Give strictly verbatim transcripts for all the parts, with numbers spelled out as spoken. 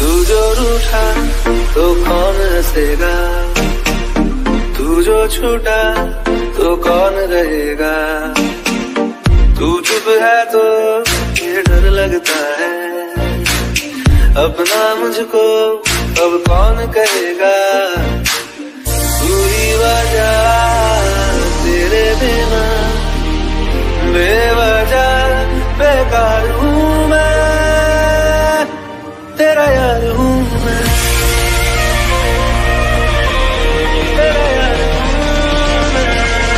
तू जो रूठा तो कौन हंसेगा, तू जो छूटा तो कौन रहेगा। तू चुप है तो ये डर लगता है, अपना मुझको अब कौन कहेगा। तू ही वजह तेरे बिना बेवजह बेकार हूँ मैं, तेरा यार हूँ मैं, तेरा यार हूँ मैं।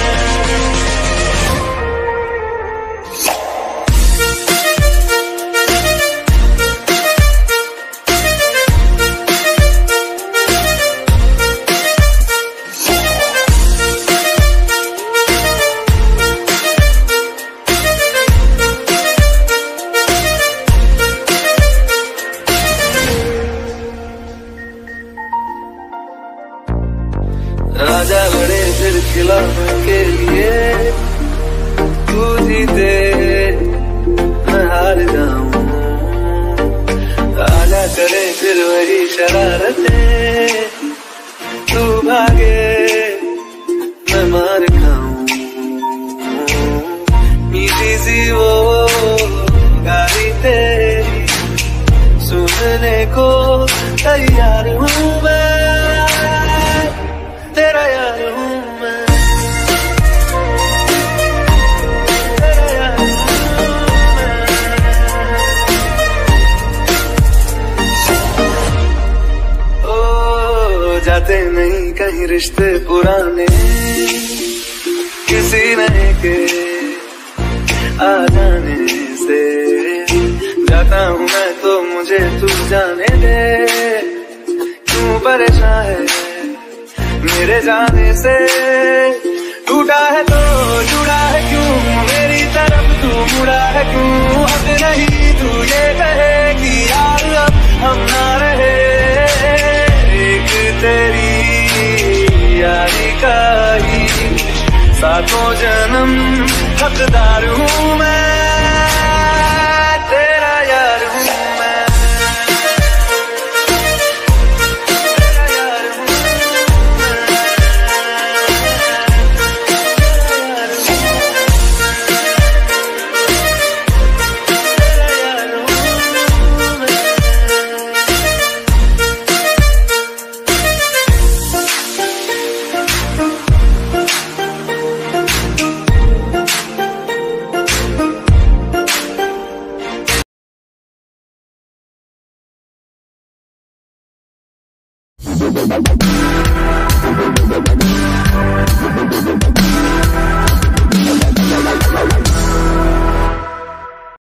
राजा बड़े फिर खिलौने के लिए, तू जीते मैं हार जाऊं। राजा करे फिर वही शरारतें, तू भागे मैं मार खाऊं। मीठी सी वो गाली तेरी सुनने को तैयार हूँ मैं, तेरा यार हूँ मैं, तेरा यार हूँ मैं। ओ जाते नहीं कहीं रिश्ते पुराने, किसी नए के आ जाने से। जाता हूँ मैं तो मुझे तू जाने दे, क्यों परेशान है मेरे जाने से। टूटा है तो जुड़ा है क्यों, मेरी तरफ तू मुड़ा है क्यों। अब नहीं तू ये कहे कि यार अब हम ना रहे, एक तेरी यारी का ही सातों जन्म हकदार हूँ मैं, तेरा यार हूँ मैं। Bye.